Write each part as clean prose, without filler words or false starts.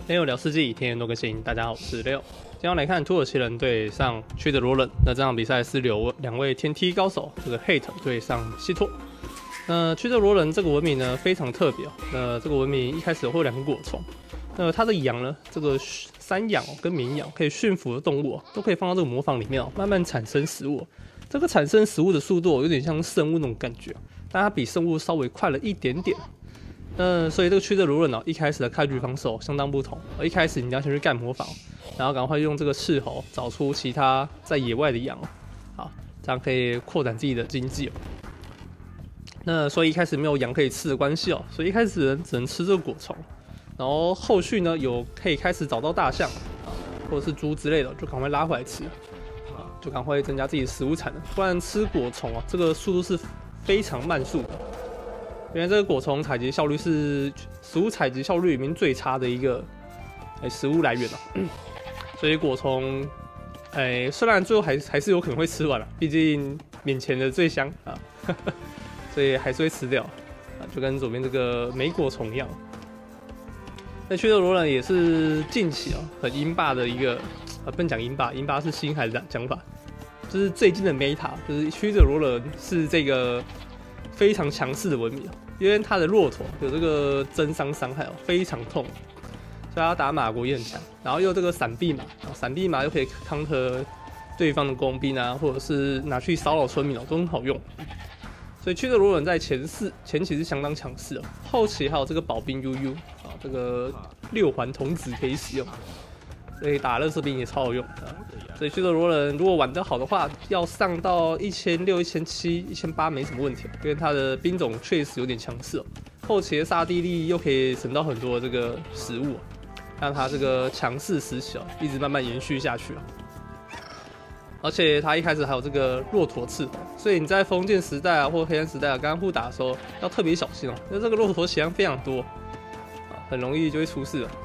Leo 聊世纪，天天都更新。大家好，我是 Leo。今天来看土耳其人对上屈德罗人。那这场比赛是由两位天梯高手，这个 Hate 对上西托。那屈德罗人这个文明呢非常特别哦。那这个文明一开始会有2个果虫。那它的羊呢，这个山羊跟绵羊可以驯服的动物都可以放到这个磨坊里面慢慢产生食物。这个产生食物的速度有点像生物那种感觉，但它比生物稍微快了一点点。所以这个屈德罗人一开始的开局防守相当不同。一开始你要先去干磨坊，然后赶快用这个斥候找出其他在野外的羊，好，这样可以扩展自己的经济。那所以一开始没有羊可以吃的关系所以一开始人只能吃这个果虫。然后后续呢可以开始找到大象或者是猪之类的，就赶快拉回来吃就赶快增加自己的食物产能。不然吃果虫这个速度是非常慢速的。因为这个果虫采集效率是食物采集效率里面最差的一个食物来源所以果虫虽然最后还是有可能会吃完毕竟面前的最香所以还是会吃掉就跟左边这个莓果虫一样。那屈德罗人也是近期很英霸的一个不能讲英霸是新海的讲法，就是最近的 meta， 就是屈德罗人是这个非常强势的文明因为他的骆驼有这个增伤伤害非常痛，所以他打马国也很强。然后又这个闪避马，闪避马又可以counter对方的工兵或者是拿去骚扰村民都很好用。所以屈德罗人在前期是相当强势的，后期还有这个保兵 UU 这个6环童子可以使用，所以打垃圾兵也超好用所以屈德罗人如果玩得好的话，要上到1600、1700、1800没什么问题因为他的兵种确实有点强势后期的杀地利又可以省到很多这个食物让他这个强势时期一直慢慢延续下去而且他一开始还有这个骆驼刺头，所以你在封建时代或黑暗时代刚刚互打的时候要特别小心因为这个骆驼血量非常多很容易就会出事了。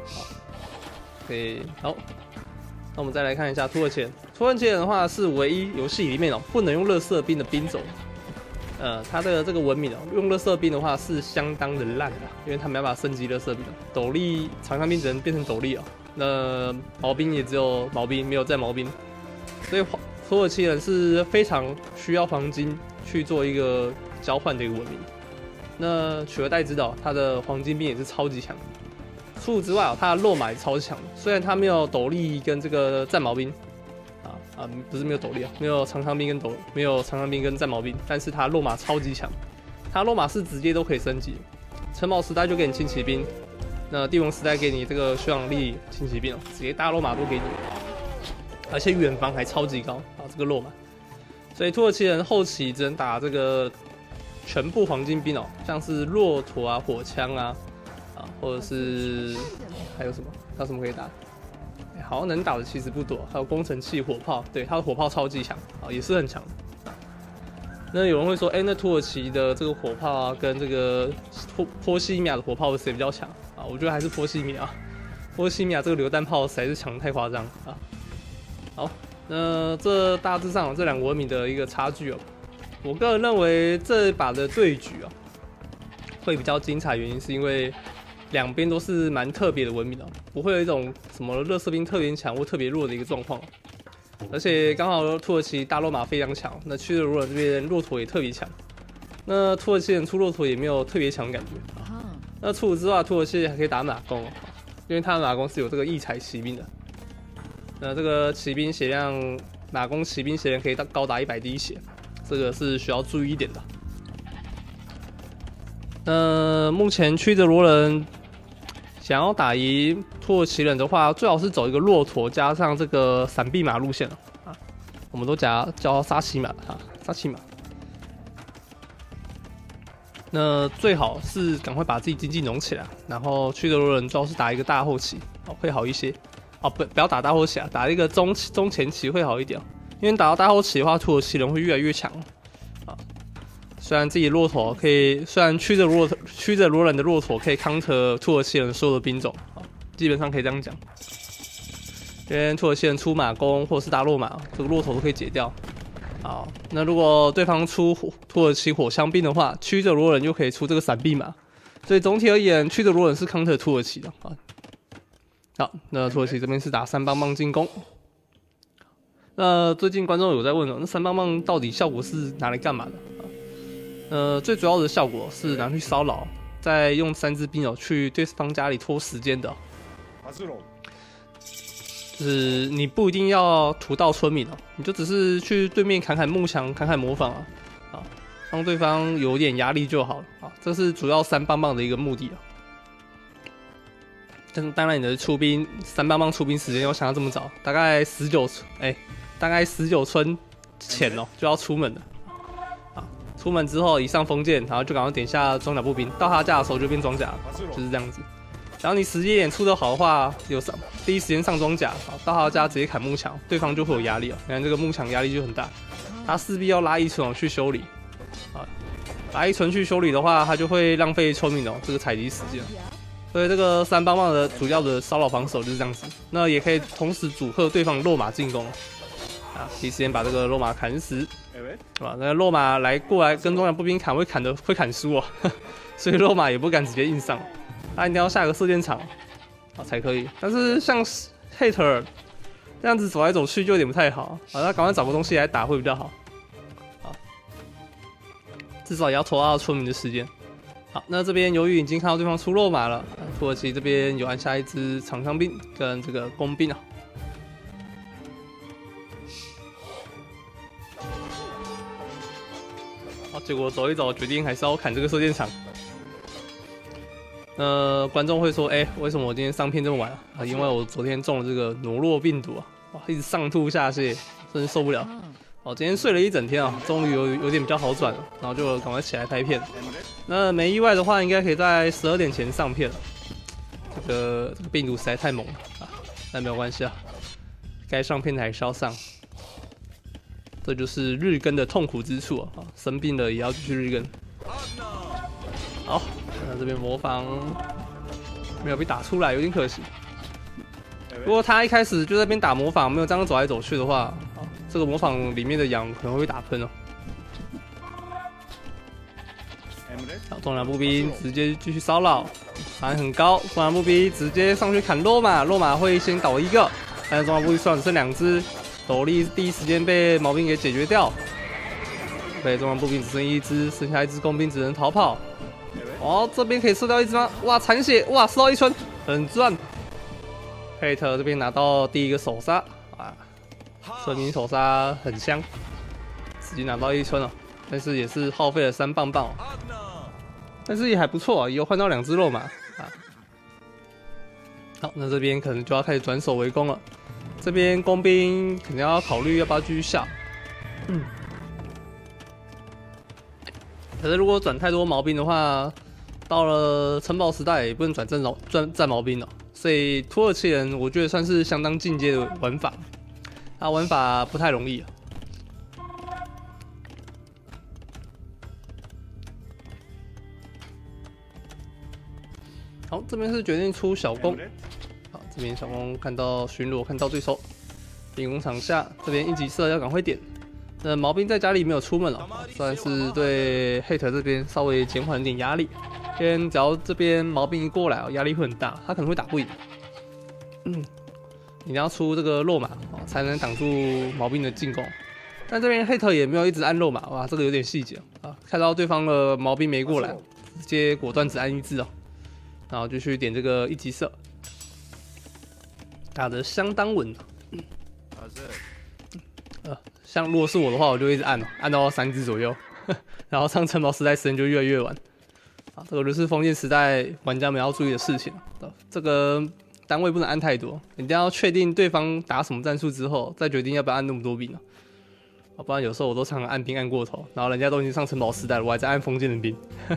好，那我们再来看一下土耳其人。土耳其人的话是唯一游戏里面不能用垃圾兵的兵种。他的这个文明用垃圾兵的话是相当的烂的，因为他没办法升级垃圾兵斗笠长枪兵只能变成斗笠那毛兵也只有毛兵，没有战毛兵。所以土耳其人是非常需要黄金去做一个交换的一个文明。那取而代之的他的黄金兵也是超级强。除此之外他的肉马也超强，虽然他没有斗笠跟这个战矛兵不是没有斗笠没有长枪兵跟战矛兵，但是他肉马超级强。他肉马是直接都可以升级，城堡时代就给你轻骑兵，那帝王时代给你这个修养力轻骑兵直接大肉马都给你，而且远防还超级高这个肉马。所以土耳其人后期只能打这个全部黄金兵像是骆驼火枪或者是还有什么？还有什么可以打？好像能打的其实不多，还有工程器、火炮，对，他的火炮超级强也是很强。那有人会说，那土耳其的这个火炮跟这个波西米亚的火炮谁比较强我觉得还是波西米亚。波西米亚这个榴弹炮实在是强太夸张好，那这大致上这2个文明的一个差距我个人认为这一把的对局会比较精彩，原因是因为两边都是蛮特别的文明不会有一种什么垃圾兵特别强或特别弱的一个状况而且刚好土耳其大肉马非常强，那屈德罗人这边骆驼也特别强，那土耳其人出骆驼也没有特别强的感觉那除此之外，土耳其还可以打马弓因为他的马弓是有这个异彩骑兵的，那这个骑兵血量马弓骑兵血量可以高达100滴血，这个是需要注意一点的。目前屈德罗人想要打赢土耳其人的话，最好是走一个骆驼加上这个闪避马路线我们都叫沙奇马沙奇马。那最好是赶快把自己经济弄起来，然后屈德罗人最好是打一个大后期会好一些不要打大后期打一个中前期会好一点因为打到大后期的话，土耳其人会越来越强虽然自己骆驼可以，虽然屈德罗人的骆驼可以counter土耳其人所有的兵种基本上可以这样讲。因为土耳其人出马弓或者是大肉马，这个骆驼都可以解掉。好，那如果对方出土耳其火枪兵的话，屈德罗人就可以出这个闪避马。所以总体而言，屈德罗人是counter土耳其的好，那土耳其这边是打3棒棒进攻。那最近观众有在问哦，那3棒棒到底效果是拿来干嘛的？最主要的效果是拿去骚扰，再用3支兵去对方家里拖时间的。就是你不一定要屠到村民你就只是去对面砍砍木墙、砍砍模仿让对方有点压力就好了这是主要3棒棒的一个目的但当然，你的出兵3棒棒出兵时间要想要这么早，大概19村前就要出门了出门之后一上封建，然后就赶快点下装甲步兵，到他家的时候就变装甲了，就是这样子。然后你时间点出得好的话，第一时间上装甲，到他家直接砍木墙，对方就会有压力你看这个木墙压力就很大，他势必要拉一村去修理拉一村去修理的话，他就会浪费村民这个采集时间。所以这个3棒棒的主要的骚扰防守就是这样子，那也可以同时阻吓对方的落马进攻第一时间把这个落马砍死，那个落马过来跟装甲步兵砍会砍输所以落马也不敢直接硬上，他一定要下个射箭场才可以。但是像 Hater 这样子走来走去就有点不太好他赶快找个东西来打会比较好至少也要拖到村民的时间。好，那这边由于已经看到对方出落马了，土耳其这边有按下一支长枪兵跟这个弓兵好，结果走一走，决定还是要砍这个射箭场。观众会说，为什么我今天上片这么晚因为我昨天中了这个诺洛病毒哇，一直上吐下泻，真是受不了。今天睡了一整天终于有点比较好转了，然后就赶快起来拍片。那没意外的话，应该可以在12点前上片了。这个病毒实在太猛了但没有关系该上片的还是要上。这就是日更的痛苦之处生病了也要继续日更。好，那这边模仿没有被打出来，有点可惜。如果他一开始就在那边打模仿，没有这样走来走去的话，这个模仿里面的羊可能会被打喷好，装甲步兵直接继续骚扰，反应很高。装甲步兵直接上去砍落马，落马会先倒一个，但是装甲步兵虽然只剩2只，斗笠第一时间被毛兵给解决掉。被装甲步兵只剩1只，剩下1只工兵只能逃跑。这边可以射掉1只吗？哇，残血！哇，射到1村，很赚。Hate 这边拿到第一个首杀村民首杀很香，直接拿到1村但是也是耗费了3棒棒但是也还不错也有换到2只肉马好，那这边可能就要开始转守为攻了。这边工兵肯定要考虑要不要继续下。可是如果转太多毛兵的话，到了城堡时代也不能转战毛兵了。所以土耳其人我觉得算是相当进阶的玩法，玩法不太容易好，这边是决定出小弓。好，这边小弓看到巡逻，看到对手兵工场下，这边1级射要赶快点。那毛兵在家里没有出门算是对 Hate 这边稍微减缓一点压力。因为只要这边毛兵一过来压力会很大，他可能会打不赢。你要出这个落马才能挡住毛兵的进攻。但这边 Hate 也没有一直按落马，哇，这个有点细节看到对方的毛兵没过来，直接果断只按1只然后就去点这个1级射，打得相当稳。像如果是我的话，我就一直按到3只左右，然后上城堡时代时间就越来越晚。这个就是封建时代玩家们要注意的事情。这个单位不能按太多，一定要确定对方打什么战术之后，再决定要不要按那么多兵不然有时候我都常常按兵按过头，然后人家都已经上城堡时代了，我还在按封建的兵。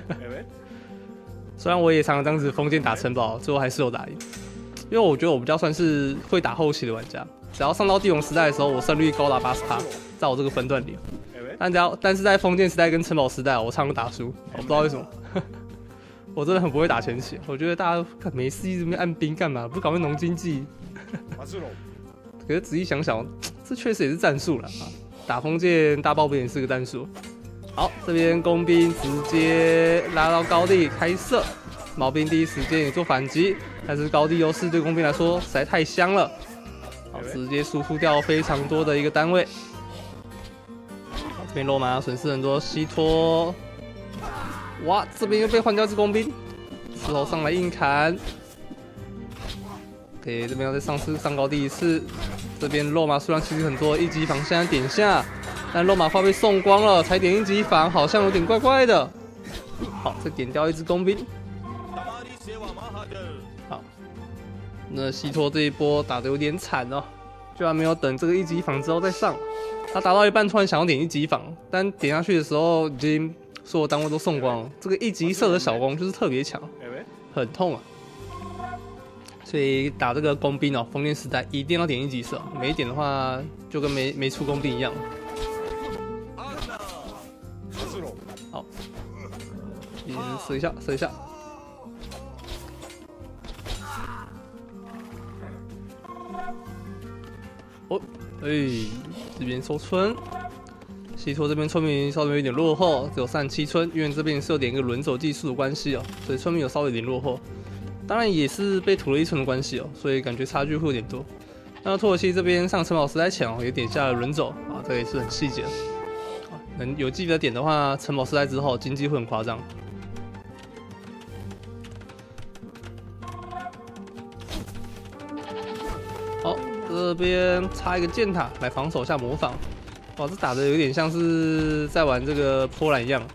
虽然我也常常这样子封建打城堡，最后还是有打赢。因为我觉得我比较算是会打后期的玩家，只要上到帝王时代的时候，我胜率高达80%，在我这个分段里。但是在封建时代跟城堡时代，我常常打输，我不知道为什么。我真的很不会打前期，我觉得大家没事一直按兵干嘛？不搞个农经济？可是仔细想想，这确实也是战术了打封建大爆兵也是个战术。好，这边工兵直接拉到高地开射， 毛兵第一时间也做反击，但是高地优势对工兵来说实在太香了，好，直接输出掉非常多的一个单位。好，这边肉马损失很多，西托，哇，这边又被换掉一只工兵，石头上来硬砍。OK， 这边要再上高地一次，这边肉马数量其实很多，一级防现在点下，但肉马快被送光了，才点一级防，好像有点怪怪的。好，再点掉一只工兵。好，那西托这一波打得有点惨哦，居然没有等这个一级防之后再上，他打到一半突然想要点一级防，但点下去的时候已经所有单位都送光了，这个一级射的小攻就是特别强，很痛啊。所以打这个工兵哦，封建时代一定要点一级射，没点的话就跟没出工兵一样。好，射一下，射一下。哦，哎，这边收村，西托这边村民稍微有点落后，只有37村，因为这边是有点一个轮走技术的关系哦，所以村民有稍微有点落后。当然也是被屠了1村的关系哦，所以感觉差距会有点多。那土耳其这边上城堡时代前哦，也点下了轮走啊，这也是很细节的。能有记得点的话，城堡时代之后经济会很夸张。好，这边插一个箭塔来防守下模仿。哇，这打的有点像是在玩这个波兰一样，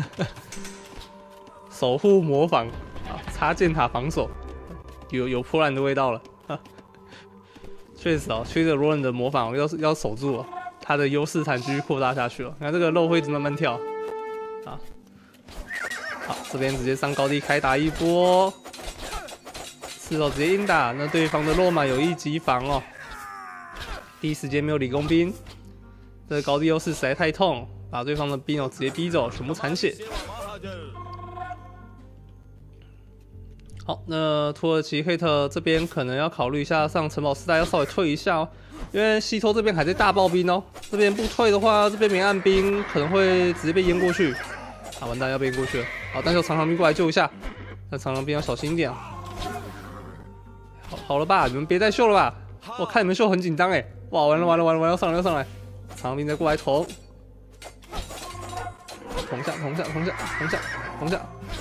守护模仿。插箭塔防守，有波兰的味道了。确实哦，缺着罗恩的模仿要守住哦，他的优势残继续扩大下去了。你看这个肉会一直慢慢跳啊。好，这边直接上高地开打一波，石头直接硬打，那对方的肉马有一级防哦，第一时间没有理工兵，这个高地优势实在太痛，把对方的兵哦直接逼走，全部残血。好，那土耳其黑特这边可能要考虑一下上城堡时代要稍微退一下哦，因为西托这边还在大爆兵哦，这边不退的话，这边没暗兵可能会直接被淹过去。啊，完蛋，要被淹过去了。好，但是有长枪兵过来救一下，那长枪兵要小心一点啊。好了吧，你们别再秀了吧，我看你们秀很紧张哎。哇，完了，要上来，长枪兵再过来捅下。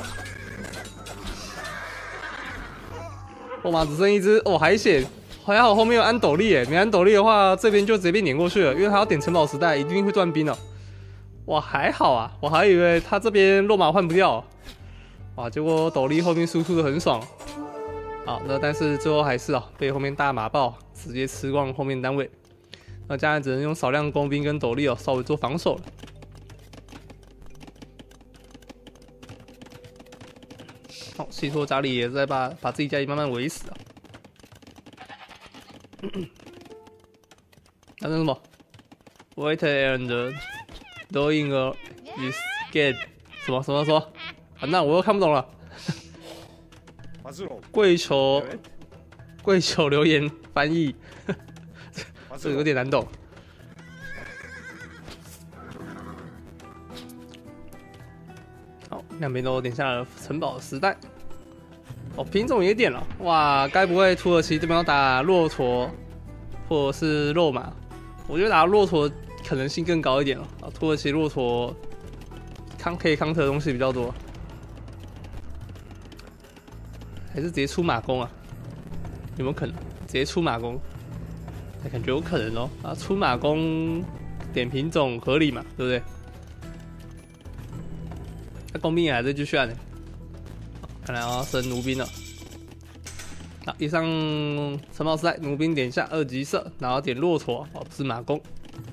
肉马只剩一只哦，还险，还好后面有安斗笠诶，没安斗笠的话，这边就直接被碾过去了，因为他要点城堡时代，一定会断兵哦。哇，还好啊，我还以为他这边肉马换不掉，哇，结果斗笠后面输出的很爽。好，那但是最后还是被后面大马爆直接吃光后面单位，那家人只能用少量工兵跟斗笠稍微做防守了。好，西托家里也在把自己家里慢慢围死啊。那是什么 ？Wait and doing a is get 什么？啊，那我又看不懂了。跪求留言翻译，这个有点难懂。好，两边都点下了城堡时代。哦，品种也点了，哇，该不会土耳其这边要打骆驼或者是肉马？我觉得打骆驼可能性更高一点了啊。土耳其骆驼可以康特的东西比较多，还是直接出马弓啊？有没有可能直接出马弓？感觉有可能哦。啊，出马弓点品种合理嘛，对不对？那工兵也还在继续按呢。看来要升弩兵了。好，以上城堡时代弩兵点下2级射，然后点骆驼，是马弓。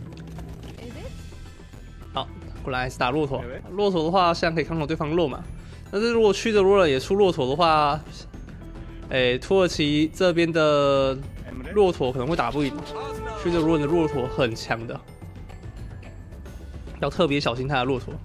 好，果然还是打骆驼。骆驼的话，现在可以看到对方肉马，但是如果驱着罗人也出骆驼的话，土耳其这边的骆驼可能会打不赢。驱着罗人的骆驼很强的，要特别小心他的骆驼。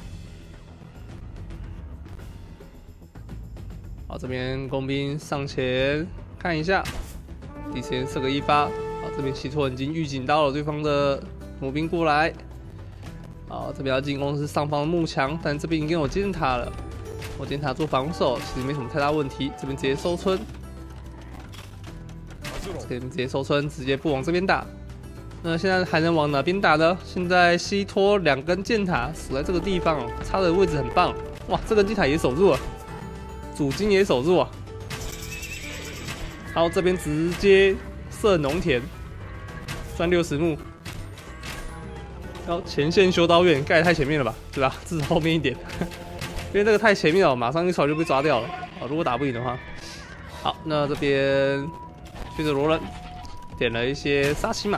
好，这边工兵上前看一下，第一时间射个1发。好，这边西托已经预警到了对方的弩兵过来。好，这边要进攻是上方的幕墙，但这边已经有箭塔了。 火箭塔做防守，其实没什么太大问题。这边直接收村，这边直接收村，直接不往这边打。那现在还能往哪边打呢？现在西托2根箭塔守在这个地方，插的位置很棒。哇，这根箭塔也守住了，主金也守住啊。然后这边直接射农田，赚60目。然后前线修道院盖得太前面了吧，对吧？至少后面一点，因为这个太前面了，马上一出来就被抓掉了。啊，如果打不赢的话，好，那这边去着罗人点了一些沙琪玛。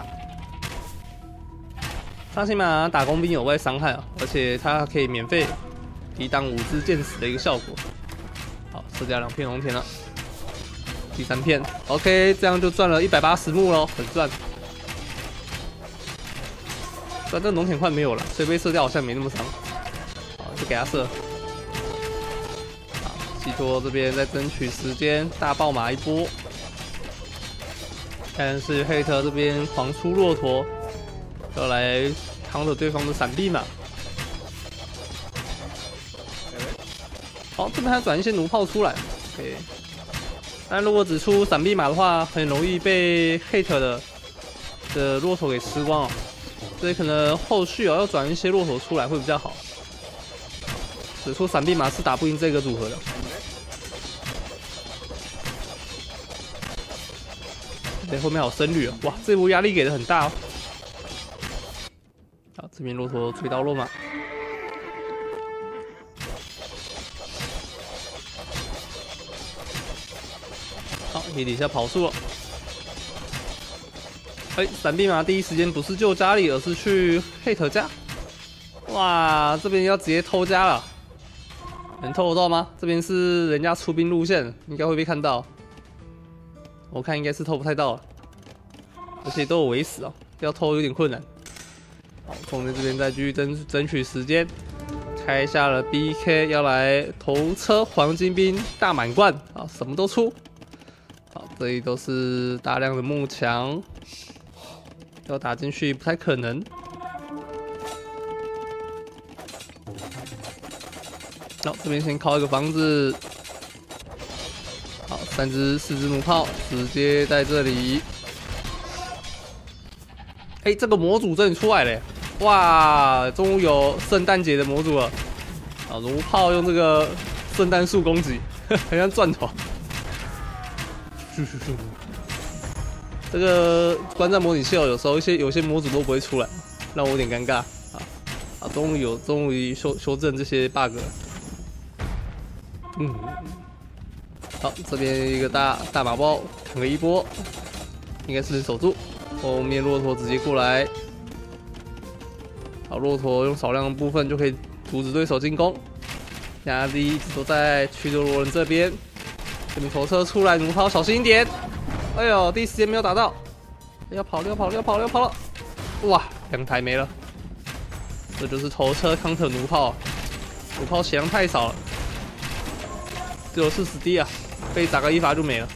沙琪玛打工兵有外伤害啊，而且它可以免费抵挡5支箭矢的一个效果。好，射掉2片农田了，第3片 ，OK， 这样就赚了180目咯，很赚。但这农田块没有了，所以被射掉好像没那么伤。好，就给他射。好，西托这边在争取时间，大爆马一波。但是黑特这边狂出骆驼。要来扛着对方的闪避马。好，这边还转一些弩炮出来。OK， 但如果只出闪避马的话，很容易被 hate 的骆驼给吃光哦。所以可能后续要转一些骆驼出来会比较好。只出闪避马是打不赢这个组合的。对，后面还有僧侣啊！哇，这波压力给的很大哦。好，这边骆驼追到落马，好，你底下跑速了。哎，闪避马第一时间不是救家里，而是去 hate 家。哇，这边要直接偷家了，能偷得到吗？这边是人家出兵路线，应该会被看到。我看应该是偷不太到了，而且都有围死哦，要偷有点困难。好，风在这边再继续争取时间，开下了 BK， 要来头车黄金兵大满贯啊，什么都出。好，这里都是大量的木墙，要打进去不太可能。好，这边先靠一个房子。好，4支弩炮直接在这里。哎，这个模组真的出来了！哇，终于有圣诞节的模组了。啊，弩炮用这个圣诞树攻击，很像钻头。这个观战模拟器有时候有些模组都不会出来，让我有点尴尬。啊，终于修正这些 bug 了。好，这边一个大马包扛个一波，应该是能守住。后面骆驼直接过来，好，骆驼用少量的部分就可以阻止对手进攻。压力一直都在驱逐罗人这边，这边头车出来，弩炮小心一点。哎呦，第一时间没有打到，要跑了！哇，2台没了。这就是头车 counter 弩炮，弩炮血量太少了，只有40滴啊，被打个一发就没了。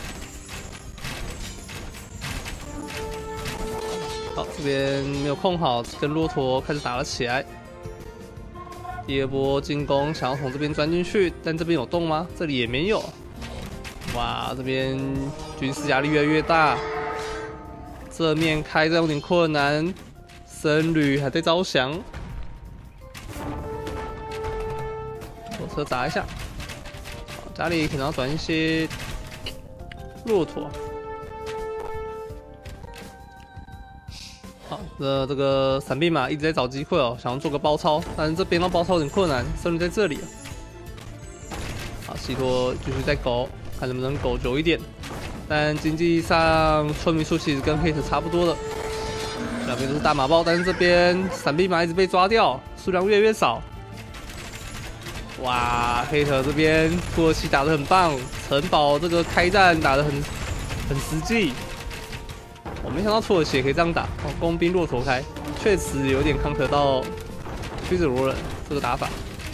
好，这边没有控好，跟骆驼开始打了起来。第2波进攻，想要从这边钻进去，但这边有洞吗？这里也没有。哇，这边军事压力越来越大，这面开战有点困难，僧侣还在招降。火车砸一下，好，家里可能要转一些骆驼。好，这个闪避马一直在找机会哦，想要做个包抄，但是这边要包抄有点困难，僧侣在这里啊。好，西托继续在狗，看能不能狗久一点。但经济上村民数其实跟 hate 差不多的，两边都是大马包，但是这边闪避马一直被抓掉，数量越来越少。哇 ，hate 这边土耳其打得很棒，城堡这个开战打得很实际。我没想到土耳其也可以这样打，哦，工兵骆驼开，确实有点counter到驱者罗人这个打法。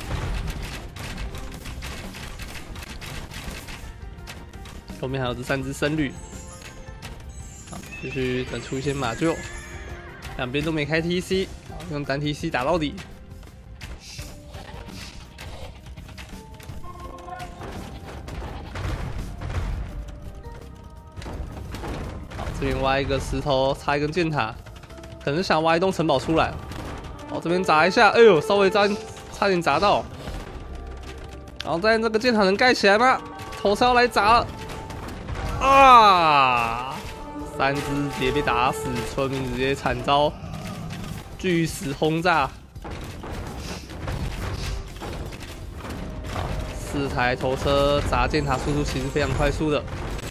后面还有这3只僧侣，好，继续等出一些马厩，两边都没开 TC， 用单 TC 打到底。 这边挖一个石头，插一根箭塔，可能想挖一栋城堡出来。哦，这边砸一下，哎呦，稍微差点砸到。然后在这个箭塔能盖起来吗？头车要来砸了。啊！3只直接被打死，村民直接惨遭巨石轰炸。好，4台头车砸箭塔速度其实非常快速的。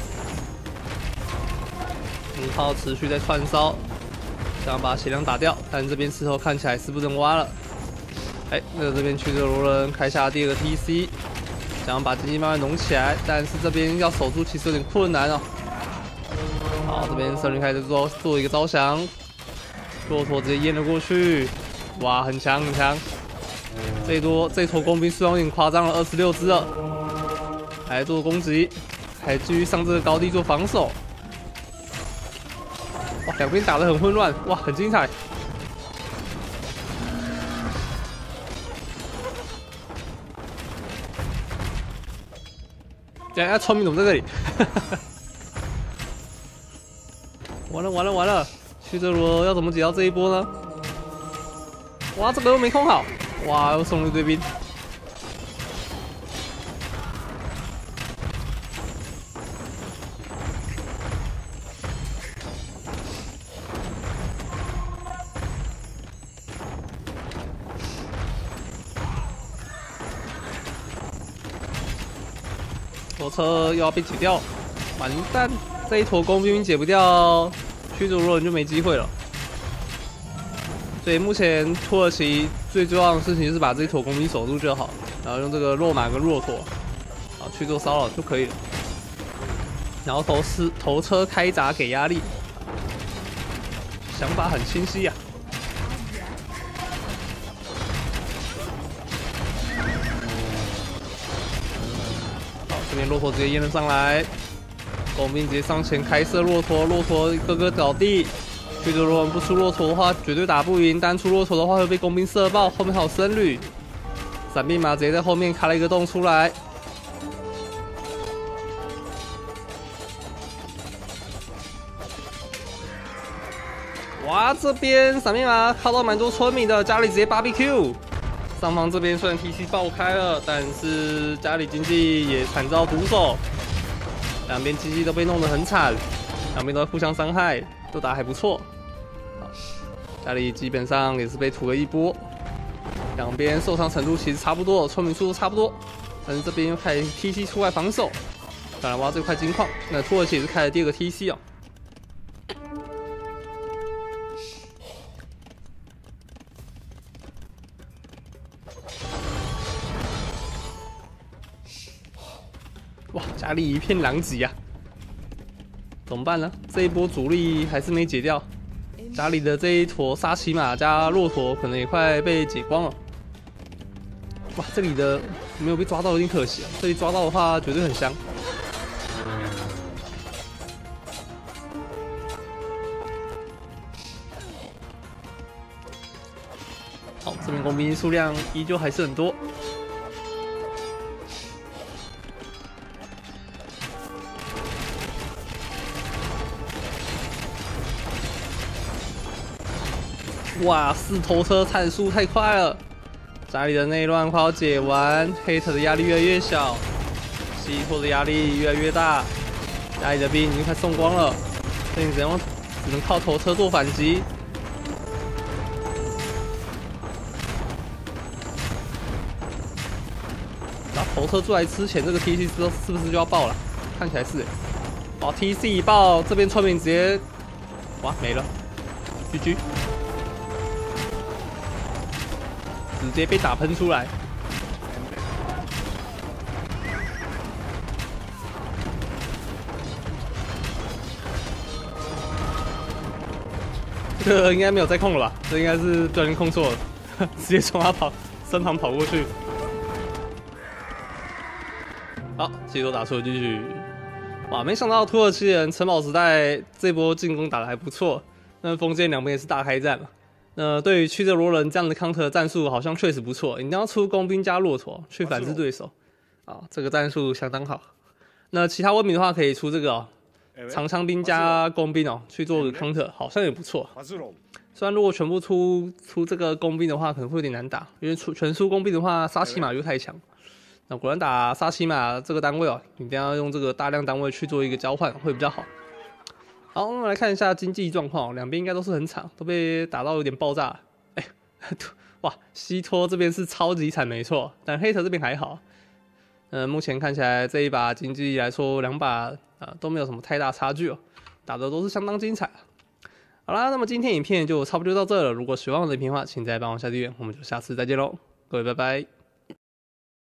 弩炮持续在串烧，想要把血量打掉，但这边石头看起来是不能挖了。哎，那这边曲折罗人开下第2个 TC。 想要把经济慢慢拢起来，但是这边要守住其实有点困难哦。好，这边森林开始做一个招降，骆驼直接淹了过去，哇，很强很强。这坨工兵数量有点夸张了，26只了，来做攻击，还继续上这个高地做防守。哇，两边打得很混乱，哇，很精彩。 等下，村民怎么在这里？完了完了完了！曲折罗要怎么解到这一波呢？哇，这个又没控好，哇，又送了一堆兵。火车又要被解掉，完蛋！这一坨工兵解不掉，驱逐罗人就没机会了。所以目前土耳其最重要的事情就是把这一坨工兵守住就好，然后用这个肉马跟骆驼，好去做骚扰就可以了。然后头车开闸给压力，想法很清晰呀、这边骆驼直接淹了上来，工兵直接上前开射骆驼，骆驼个个倒地。驱逐罗人不出骆驼的话，绝对打不赢；单出骆驼的话，会被工兵射爆。后面还有僧侣，闪兵马直接在后面开了一个洞出来。哇，这边闪兵马靠到蛮多村民的，家里直接 BBQ。 上方这边虽然 TC 爆开了，但是家里经济也惨遭毒手，两边经济都被弄得很惨，两边都互相伤害，都打得还不错。好，家里基本上也是被屠了一波，两边受伤程度其实差不多，村民数都差不多，但是这边又开 TC 出来防守，当然挖这块金矿，那土耳其也是开了第2个 TC 哦。 哇，家里一片狼藉啊！怎么办呢？这一波主力还是没解掉，家里的这一坨沙琪玛加骆驼可能也快被解光了。哇，这里的没有被抓到有点可惜啊，这里抓到的话绝对很香。好，这边工兵数量依旧还是很多。 哇，4头车产速太快了，家里的内乱快要解完，黑特的压力越来越小，西托的压力越来越大，家里的兵已经快送光了，所以你只能靠头车做反击。然后头车出来之前，这个 TC 是不是就要爆了？看起来是。哦 ，TC 一爆，这边村民直接哇没了 ，GG。 直接被打喷出来，这个应该没有再控了吧？这应该是不小心控错了，直接从他身旁跑过去。好，继续打出了继续。哇，没想到土耳其人城堡时代这波进攻打得还不错，那锋线两边也是大开战嘛。 那对于曲折罗人这样的 counter 战术，好像确实不错。一定要出工兵加骆驼去反制对手，啊，这个战术相当好。那其他文明的话，可以出这个、哦、 长枪兵加工兵哦，去做个 counter， 好像也不错。虽然如果全部出这个工兵的话，可能会有点难打，因为全出工兵的话，沙琪玛又太强。那果然打沙琪玛这个单位哦，你一定要用这个大量单位去做一个交换，会比较好。好，我们来看一下经济状况，两边应该都是很惨，都被打到有点爆炸。哇，西托这边是超级惨，没错，但黑特这边还好。目前看起来这一把经济来说，两把都没有什么太大差距哦，打的都是相当精彩。好啦，那么今天影片就差不多到这了。如果喜欢我的影片的话，请再帮我下订阅，我们就下次再见喽，各位拜拜。